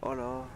Oh là.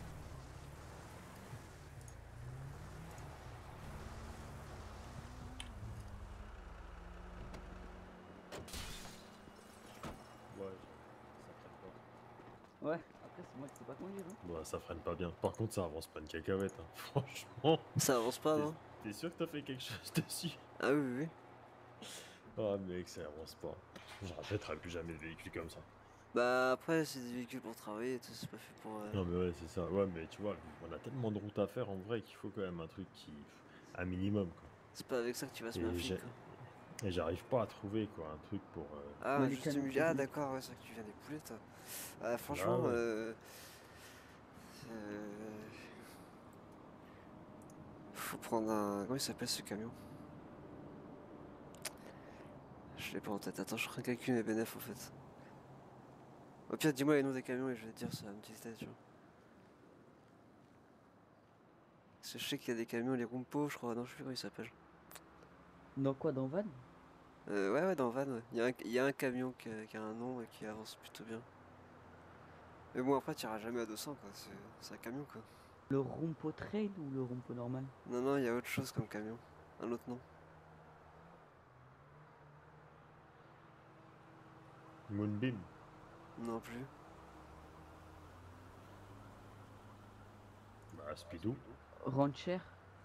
Ouais, ça freine pas. Ouais, après c'est moi qui sais pas conduire. Hein. Bah, ça freine pas bien. Par contre, ça avance pas une cacahuète, hein. Franchement, Ça avance pas, t'es non? t'es sûr que t'as fait quelque chose dessus? Ah oui, oui, oui. Ah, mec, ça avance pas. Je rachèterai plus jamais de véhicule comme ça. Bah après, c'est des véhicules pour travailler et tout, c'est pas fait pour... Non, mais ouais, c'est ça. Ouais, mais tu vois, on a tellement de routes à faire en vrai qu'il faut quand même un truc qui. Un minimum, quoi. C'est pas avec ça que tu vas se mettre un Et flic, j'ai- quoi. et j'arrive pas à trouver, quoi, un truc pour. Ah, Ouais, un les juste camions milieu. Ah publics. d'accord, ouais, c'est vrai que tu viens des poulets, toi. Ah, Bah franchement, ouais. euh, faut prendre un... Comment il s'appelle ce camion? Je l'ai pas en tête. Attends, je ferai calculer mes bénéfices en fait. Au pire, dis-moi les noms des camions et je vais te dire ça, une petite tête, tu vois. Parce que je sais qu'il y a des camions, les Rumpo, je crois. Non, je sais plus comment ils s'appellent. Dans quoi, dans Van? Ouais, ouais, dans Van, ouais. Il y a un camion qui a un nom et qui avance plutôt bien. Mais bon, après, tu iras jamais à 200, quoi. C'est un camion, quoi. Le Rompo Trail ou le Rompo normal? Non, non, il y a autre chose comme camion. Un autre nom. Moonbeam. Non plus. Bah, Speedoo. Rancher?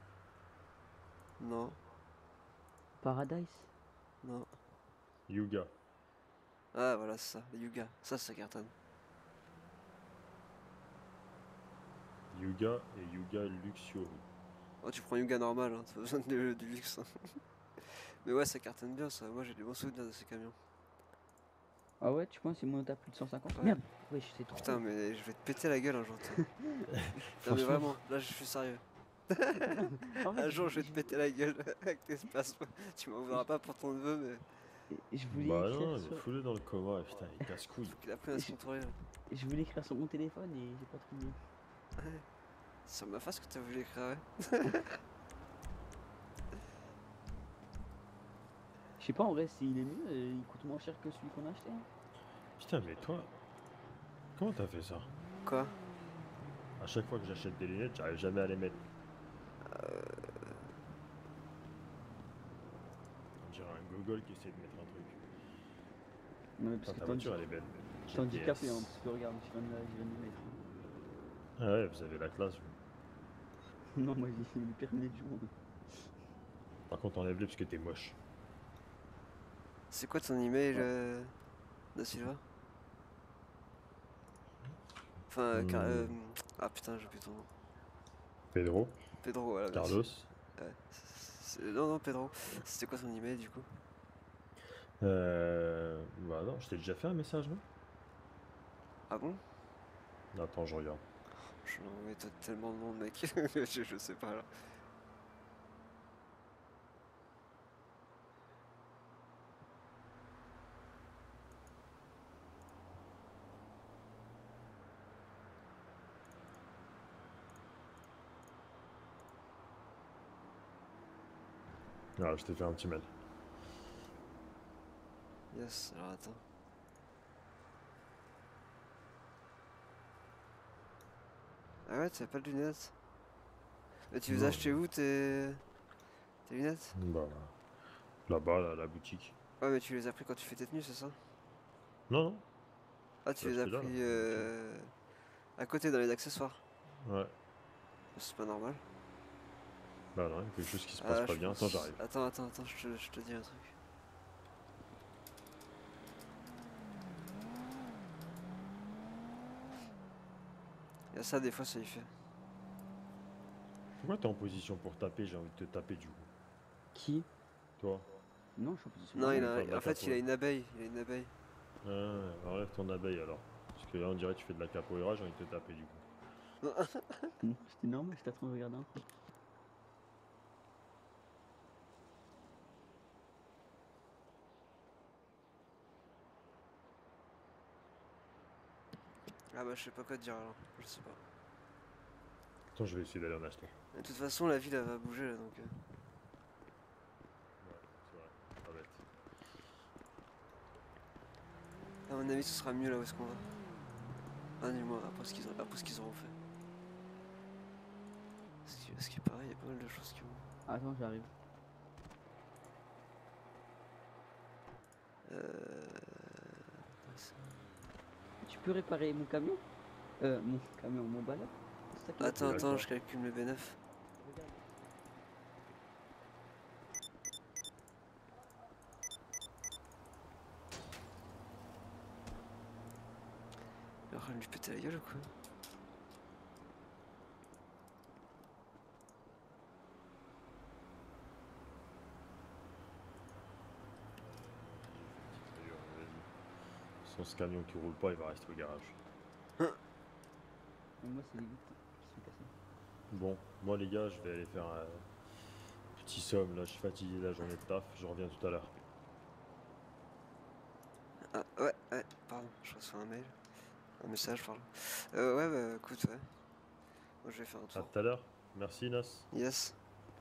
Non, Paradise? non. Yuga. Ah, voilà, c'est ça. Les Yuga. Ça cartonne. Yuga et Yuga Luxury. Oh, tu prends Yuga normal, hein. T'as pas besoin du luxe, hein. Mais ouais, ça cartonne bien, ça. Moi, j'ai des bons souvenirs de ces camions. Ah ouais, tu penses qu'il monte à plus de 150? Ouais. Merde! Wesh, c'est Putain, trop! mais je vais te péter la gueule un jour, toi. Non, mais Franchement. vraiment, là, je suis sérieux. Non, en fait, Un jour, je vais te péter la gueule avec tes spasmes. Tu m'en voudras pas pour ton neveu, mais je voulais Bah écrire non, il est sur... foulé dans le coma, putain, il casse faut couille. qu'il apprenne à se Je, contrôler, là. je voulais écrire sur mon téléphone et j'ai pas trouvé. Ouais. C'est sur ma face que t'as voulu écrire, ouais. Je sais pas en vrai s'il est mieux, il coûte moins cher que celui qu'on a acheté. Hein. Putain, mais toi, comment t'as fait ça? Quoi? À chaque fois que j'achète des lunettes, j'arrive jamais à les mettre. On dirait un gogol qui essaie de mettre un truc. Ouais, parce Putain, que ta voiture, elle est belle. t'es handicapé, hein, GPS. parce que regarde, je viens de le mettre. Ah ouais, vous avez la classe, vous. Non, moi j'ai le permis du monde. Par contre, enlève-le parce que t'es moche. C'est quoi ton email, Ouais. Da Silva? Enfin, Hmm, ah putain, j'ai plus ton nom. Pedro, Pedro, voilà, merci. Carlos. Ouais. Non, non, Pedro. C'était quoi ton email, du coup? Bah non, je t'ai déjà fait un message, non? Ah bon? Attends, je regarde. Je l'ai envoyé tellement de monde, mec. Je sais pas, là. Ah, je t'ai fait un petit mail. Yes, alors attends. Ah ouais, t'as pas de lunettes? Mais tu les as Non, achetées non. où, tes lunettes? Bah, là-bas, là, à la boutique. Ouais, mais tu les as pris quand tu fais tes tenues, c'est ça? Non, non, Ah, je tu l'ai les as acheté là, là, pris à la boutique. à côté dans les accessoires. Ouais. C'est pas normal. Bah non, il y a quelque chose qui se passe Ah, pas je bien. Attends, pense. j'arrive. Attends, je te dis un truc. Il y a ça, des fois, ça y fait. Pourquoi t'es en position pour taper? J'ai envie de te taper du coup. Qui? Toi, Non, je suis en position Non, tu normale. veux faire de la en fait, il a capoeira. une abeille. Il a une abeille. Ah, enlève ton abeille alors. Parce que là, on dirait que tu fais de la capoeira, j'ai envie de te taper du coup. Non, c'était normal, j'étais en train de regarder un truc. Ah bah, je sais pas quoi te dire alors. Je sais pas. Attends, je vais essayer d'aller en acheter. De toute façon, la ville, elle va bouger là, donc. Ouais, c'est vrai. Pas bête. À mon avis, ce sera mieux là où est-ce qu'on va. Ah, dis-moi, après ce qu'ils auront fait. Ce qui est pareil, il y a pas mal de choses qui vont. Attends, j'arrive. Tu peux réparer mon camion? Mon camion, mon balai? C'est ça qui va. Attends, D'accord. je calcule mes bénéfices. Regarde. Il est en train de lui péter la gueule ou quoi? Sans ce camion qui roule pas, il va rester au garage. Mais moi, c'est les vitres qui sont cassées. Bon, moi les gars, je vais aller faire un petit somme. Là, je suis fatigué de la journée de taf. Je reviens tout à l'heure. Ah, ouais, pardon, je reçois un mail. Un message, pardon. Ouais, bah écoute, ouais. Moi je vais faire un À tour. tout à l'heure. Merci, Nas. Yes.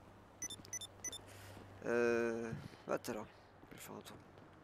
À tout à l'heure. Je vais faire un tour.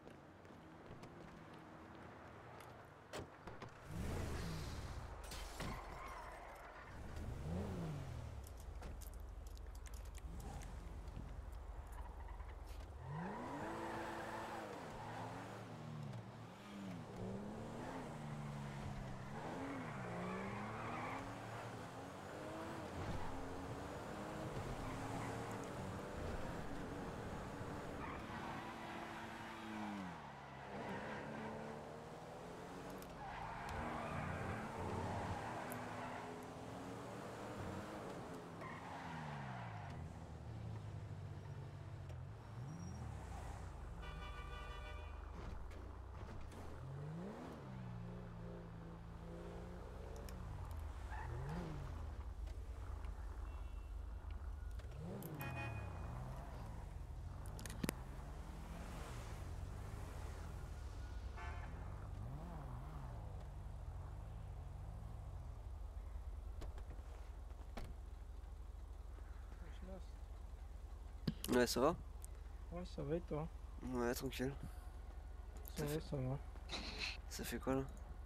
Ouais, ça va? Ouais, ça va et toi? Ouais, tranquille. Ça va, ça va. Ça fait quoi là?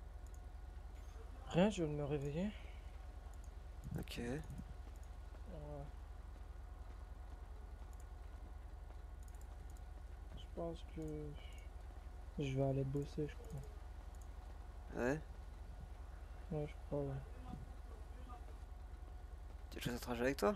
Rien, je viens de me réveiller. Ok. Ouais. Je pense que je vais aller bosser, je crois. Ouais? Ouais, je crois, ouais. Tu veux que je fasse un trajet avec toi?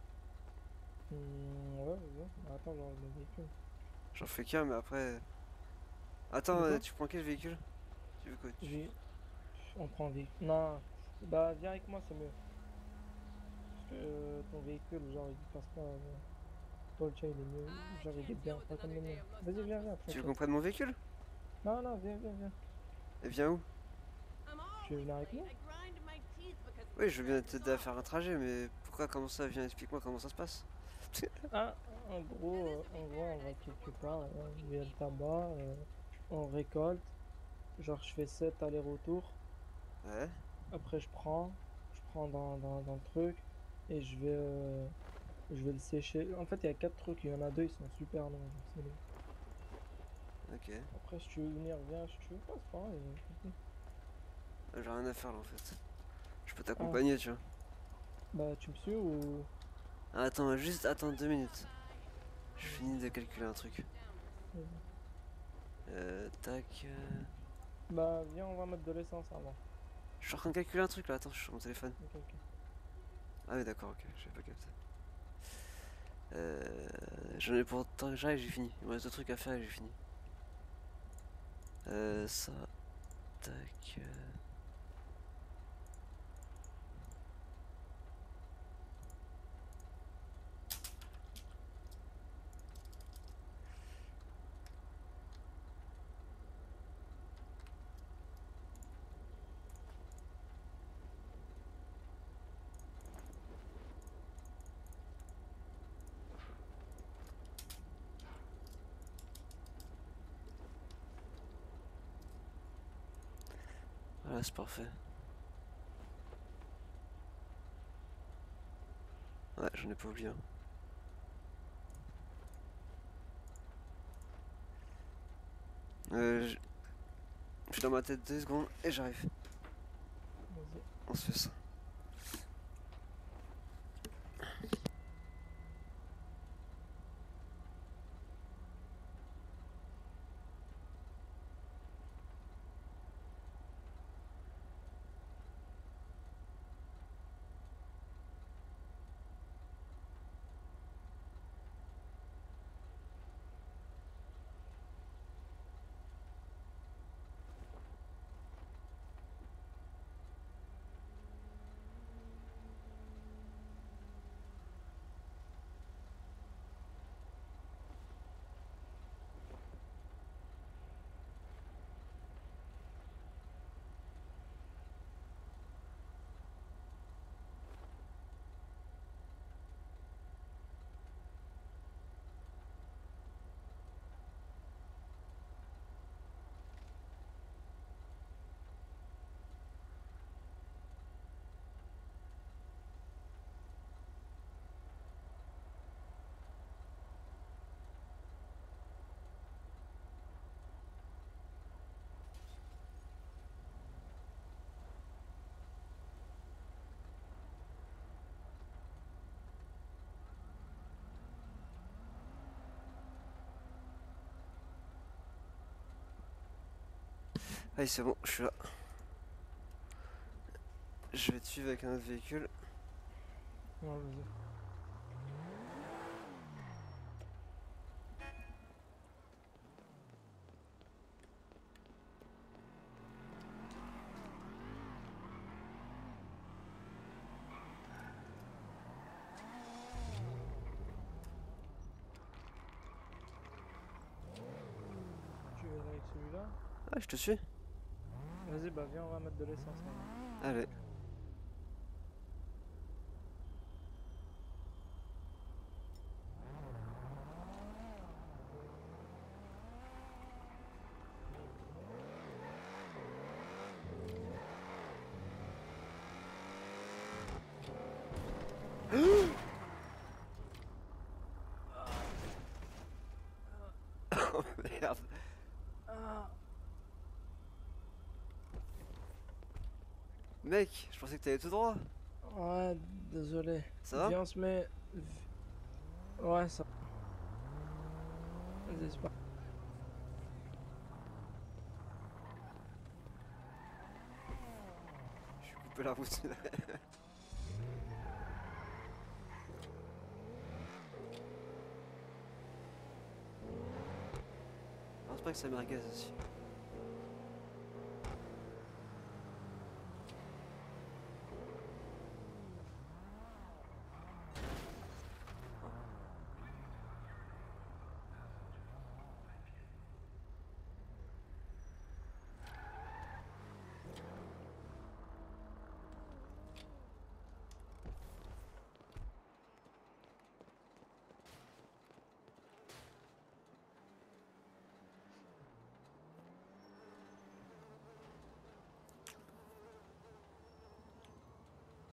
Ouais. Attends, j'enlève le véhicule. J'en fais qu'un, mais après. Attends, De quoi? tu prends quel véhicule? Tu veux quoi? J'ai... On prend un véhicule. Non, bah viens avec moi, c'est mieux. Parce que ton véhicule, genre, il passe pas. Toi, le tien, il est mieux. Genre, il est bien, pas comme le mien. Vas-y, viens, Tu veux tranquille. qu'on prenne mon véhicule? Non, viens. Et viens où? Tu veux venir avec moi? Oui, je veux bien t'aider à faire un trajet, mais pourquoi? Comment ça? Viens, explique-moi comment ça se passe. Ah, en gros, on va quelque part, on vient le tabac, on récolte, genre je fais 7 allers-retours, Ouais, après je prends dans le truc, et je vais le sécher. En fait, il y a 4 trucs, il y en a 2, ils sont super longs, genre, c'est long. ok. Après, si tu veux venir, viens, si tu veux pas, c'est pareil. J'ai rien à faire là en fait. Je peux Ah, t'accompagner, tu vois. bah tu me suis ou... Ah, attends, juste attends 2 minutes. Je finis de calculer un truc. Tac. Bah viens, on va mettre de l'essence avant. Je suis en train de calculer un truc là, attends, je suis sur mon téléphone. Ok. Ah oui, d'accord, ok, j'avais pas capté. J'en ai pour tant que j'arrive, j'ai fini. Il me reste 2 trucs à faire et j'ai fini. Ça. Tac. Voilà, c'est parfait. Ouais, j'en ai pas oublié un. Je suis dans ma tête 2 secondes et j'arrive. On se fait ça. Allez, c'est bon, je suis là. Je vais te suivre avec un autre véhicule. Non, vas-y. Tu viens avec celui-là? Ah, je te suis. Vas-y, bah viens, on va mettre de l'essence. Allez. Oh merde. Mec, je pensais que t'allais tout droit. Ouais, désolé. Ça va? Viens, on se met. Ouais, ça. Vas-y, c'est pas. Je suis coupé la route. Non, c'est pas que ça merguez aussi.